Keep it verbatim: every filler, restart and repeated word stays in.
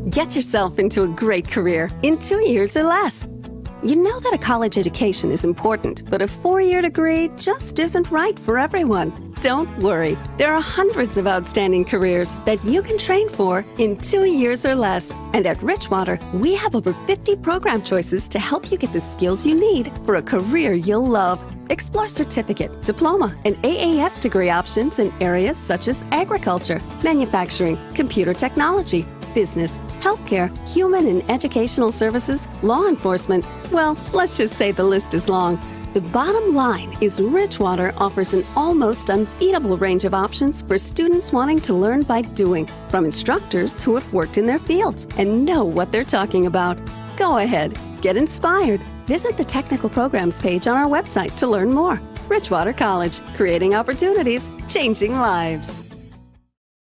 Get yourself into a great career in two years or less. You know that a college education is important, but a four-year degree just isn't right for everyone. Don't worry. There are hundreds of outstanding careers that you can train for in two years or less. And at Richwater, we have over fifty program choices to help you get the skills you need for a career you'll love. Explore certificate, diploma, and A A S degree options in areas such as agriculture, manufacturing, computer technology, business, healthcare, human and educational services, law enforcement. Well, let's just say the list is long. The bottom line is Richwater offers an almost unbeatable range of options for students wanting to learn by doing, from instructors who have worked in their fields and know what they're talking about. Go ahead, get inspired. Visit the technical programs page on our website to learn more. Richwater College, creating opportunities, changing lives.